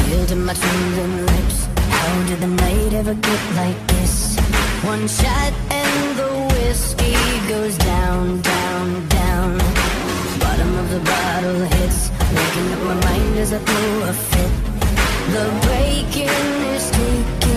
Still to my trembling lips. How did the night ever get like this? One shot and the whiskey goes down, down, down. Bottom of the bottle hits, waking up my mind as I throw a fit. The breaking is taking